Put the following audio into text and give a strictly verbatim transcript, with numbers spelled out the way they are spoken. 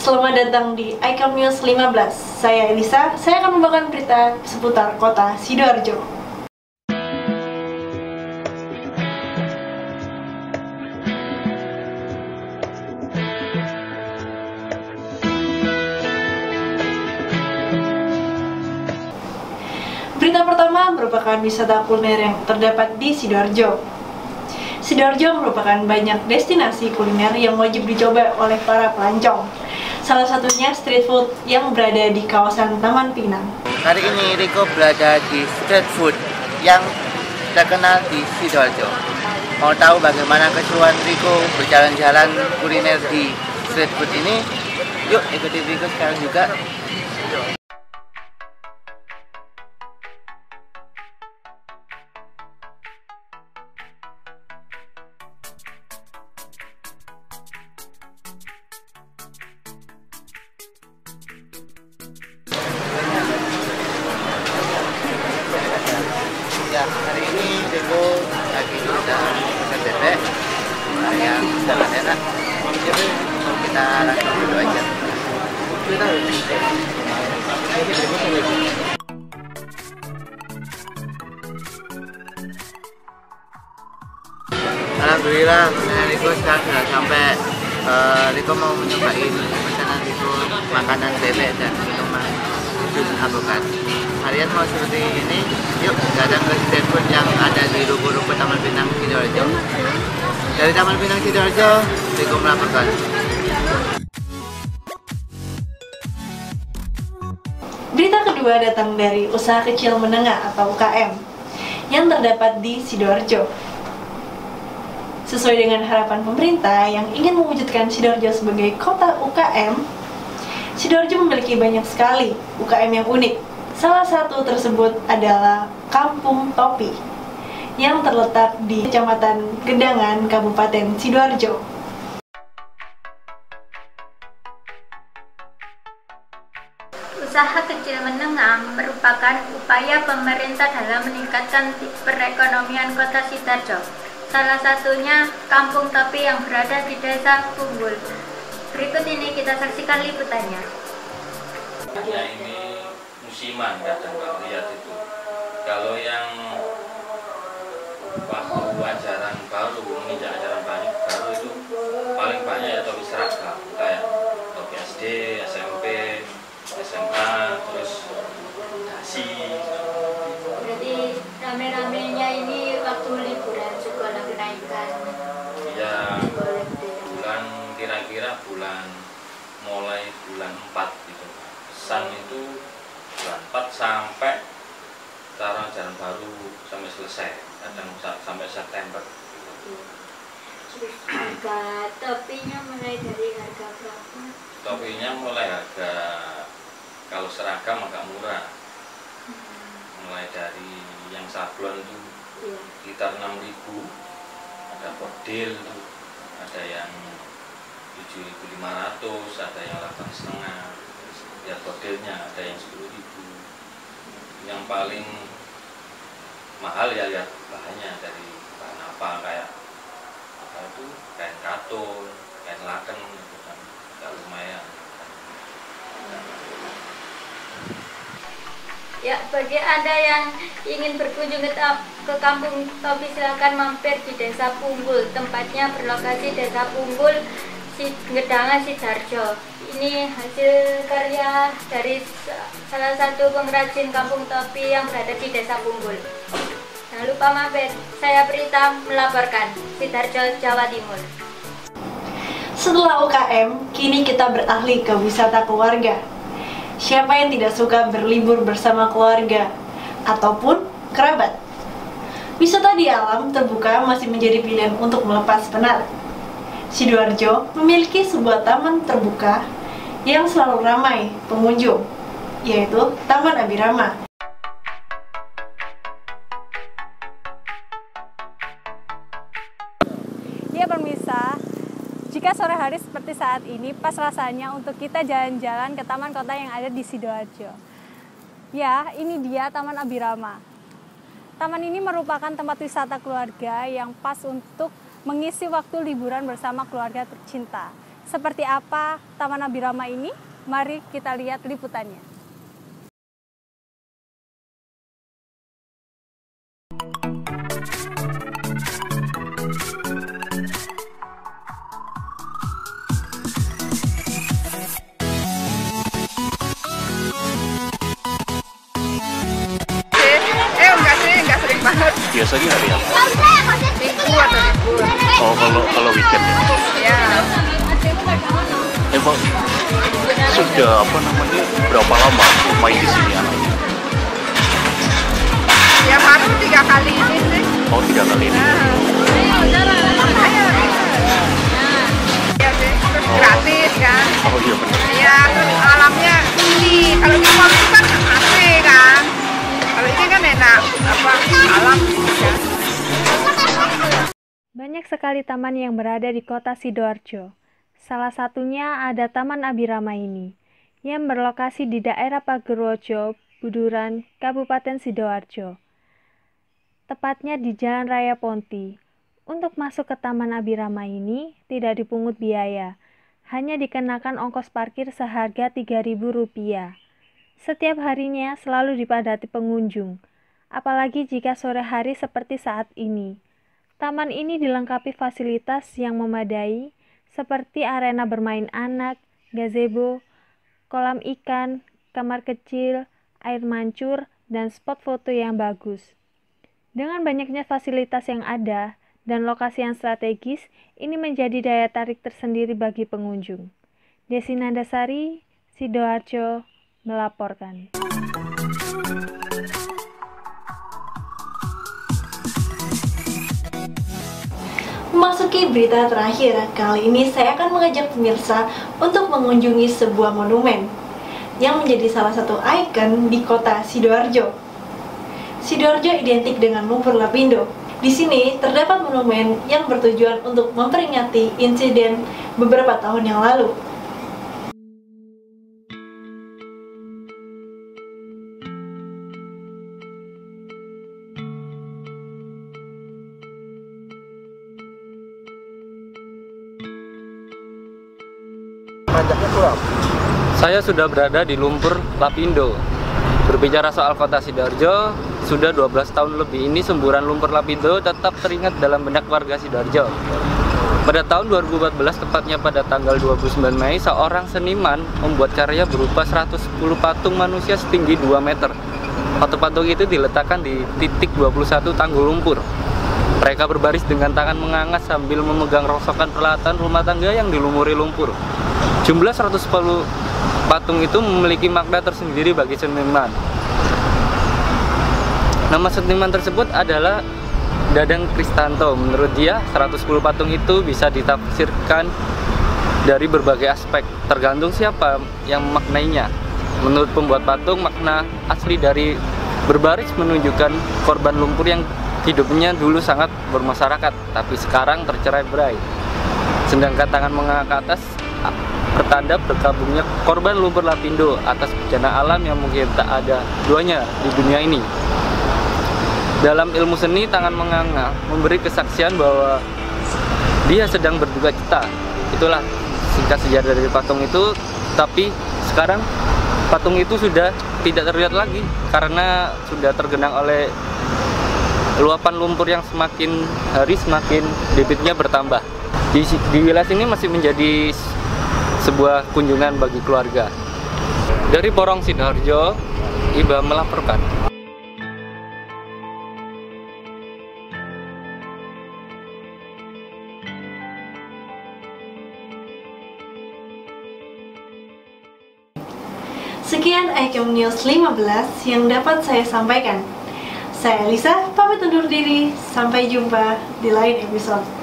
Selamat datang di Icon News lima belas. Saya Elisa, saya akan membawakan berita seputar kota Sidoarjo. Berita pertama merupakan wisata kuliner yang terdapat di Sidoarjo. Sidoarjo merupakan banyak destinasi kuliner yang wajib dicoba oleh para pelancong. Salah satunya street food yang berada di kawasan Taman Pinang. Hari ini Riko berada di street food yang terkenal di Sidoarjo. Mau tahu bagaimana keseruan Riko berjalan-jalan kuliner di street food ini? Yuk ikuti Riko sekarang juga. Ya, hari ini Riko lagi udah pesan bebek yang sangat enak. Jadi kita langsung dulu aja. Alhamdulillah, Riko sekarang sudah sampai. Uh, Riko mau nyobain pesanan Riko makanan bebek dan minuman jus avokat. Kalian mau seperti ini? Yuk datang ke street food yang ada di ruko-ruko Taman Pinang Sidoarjo. Dari Taman Pinang Sidoarjo, Riko melaporkan. Berita kedua datang dari usaha kecil menengah atau U K M yang terdapat di Sidoarjo. Sesuai dengan harapan pemerintah yang ingin mewujudkan Sidoarjo sebagai kota U K M, Sidoarjo memiliki banyak sekali U K M yang unik. Salah satu tersebut adalah Kampung Topi yang terletak di Kecamatan Gedangan, Kabupaten Sidoarjo. Usaha kecil menengah merupakan upaya pemerintah dalam meningkatkan perekonomian kota Sidoarjo. Salah satunya Kampung Topi yang berada di Desa Punggul. Berikut ini kita saksikan liputannya. Ya, ini musiman kadang kalau lihat itu. Kalau yang waktu ajaran baru, menginjak ajaran banyak baru itu paling banyak ya topi seragam, kayak topi S D, S M P, S M A, terus dasi. Berarti rame-ramenya ini waktu liburan sekolah kenaikan. Ya, bulan kira-kira bulan mulai bulan empat gitu. Pesan itu bulan empat sampai taruh ajaran baru sampai selesai, kadang sampai September. Terus harga topinya mulai dari harga berapa? Topinya mulai harga, kalau seragam agak murah, mulai dari yang sablon itu Iya. sekitar enam ribu, ada model itu, ada yang tujuh ribu lima ratus, ada yang delapan setengah. Lihat modelnya, ada yang sepuluh ribu. Yang paling mahal ya lihat bahannya, dari bahan apa, kayak apa itu, kain katun, kain laken itu kan agak lumayan. Ya, bagi Anda yang ingin berkunjung ke, ke Kampung Topi, silakan mampir di Desa Punggul. Tempatnya berlokasi Desa Punggul, Gedangan, Sidoarjo. Ini hasil karya dari salah satu pengrajin Kampung Topi yang berada di Desa Punggul. Jangan lupa mampir. Saya Prita melaporkan, Sidoarjo, Jawa Timur. Setelah U K M, kini kita beralih ke wisata keluarga. Siapa yang tidak suka berlibur bersama keluarga ataupun kerabat? Wisata di alam terbuka masih menjadi pilihan untuk melepas penat. Sidoarjo memiliki sebuah taman terbuka yang selalu ramai pengunjung, yaitu Taman Abirama. Ya pemirsa, jika sore hari seperti saat ini, pas rasanya untuk kita jalan-jalan ke taman kota yang ada di Sidoarjo. Ya, ini dia Taman Abirama. Taman ini merupakan tempat wisata keluarga yang pas untuk mengisi waktu liburan bersama keluarga tercinta. Seperti apa Taman Abirama ini? Mari kita lihat liputannya. Biasanya hari apa? Minggu atau libur. Oh, kalau kalau weekend ya? Ya. Emang sudah apa namanya berapa lama main di sini anaknya? Ya baru tiga kali ini sih. Oh, tiga kali ini. Ya sih, terus gratis kan. Oh iya benar. Ya, terus alamnya ini. Kalau di mall itu kan A C kan. Kalau ini kan enak, apa alam kan. Banyak sekali taman yang berada di kota Sidoarjo. Salah satunya ada Taman Abirama ini, yang berlokasi di daerah Pagerwojo, Buduran, Kabupaten Sidoarjo. Tepatnya di Jalan Raya Ponti. Untuk masuk ke Taman Abirama ini tidak dipungut biaya, hanya dikenakan ongkos parkir seharga tiga ribu rupiah. Setiap harinya selalu dipadati pengunjung, apalagi jika sore hari seperti saat ini. Taman ini dilengkapi fasilitas yang memadai, seperti arena bermain anak, gazebo, kolam ikan, kamar kecil, air mancur, dan spot foto yang bagus. Dengan banyaknya fasilitas yang ada dan lokasi yang strategis, ini menjadi daya tarik tersendiri bagi pengunjung. Desi Nandasari, Sidoarjo, melaporkan. Memasuki berita terakhir, kali ini saya akan mengajak pemirsa untuk mengunjungi sebuah monumen yang menjadi salah satu ikon di kota Sidoarjo. Sidoarjo identik dengan lumpur lapindo. Di sini terdapat monumen yang bertujuan untuk memperingati insiden beberapa tahun yang lalu. Saya sudah berada di lumpur Lapindo. Berbicara soal kota Sidoarjo, sudah dua belas tahun lebih ini semburan lumpur Lapindo tetap teringat dalam benak warga Sidoarjo. Pada tahun dua ribu empat belas, tepatnya pada tanggal dua puluh sembilan Mei, seorang seniman membuat karya berupa seratus sepuluh patung manusia setinggi dua meter. Patung-patung itu diletakkan di titik dua puluh satu tanggul lumpur. Mereka berbaris dengan tangan mengangat sambil memegang rongsokan peralatan rumah tangga yang dilumuri lumpur. Jumlah seratus sepuluh patung itu memiliki makna tersendiri bagi seniman. Nama seniman tersebut adalah Dadang Kristanto. Menurut dia, seratus sepuluh patung itu bisa ditafsirkan dari berbagai aspek, tergantung siapa yang memaknainya. Menurut pembuat patung, makna asli dari berbaris menunjukkan korban lumpur yang hidupnya dulu sangat bermasyarakat, tapi sekarang tercerai-berai. Sedangkan tangan mengangkat ke atas pertanda berkabungnya korban lumpur Lapindo atas bencana alam yang mungkin tak ada duanya di dunia ini. Dalam ilmu seni, tangan menganga memberi kesaksian bahwa dia sedang berduka cita. Itulah singkat sejarah dari patung itu. Tapi sekarang patung itu sudah tidak terlihat lagi karena sudah tergenang oleh luapan lumpur yang semakin hari semakin debitnya bertambah. Di, di wilayah sini masih menjadi sebuah kunjungan bagi keluarga. Dari Porong Sidoarjo, Iba melaporkan. Sekian Icom News lima belas yang dapat saya sampaikan. Saya Lisa, pamit undur diri. Sampai jumpa di lain episode.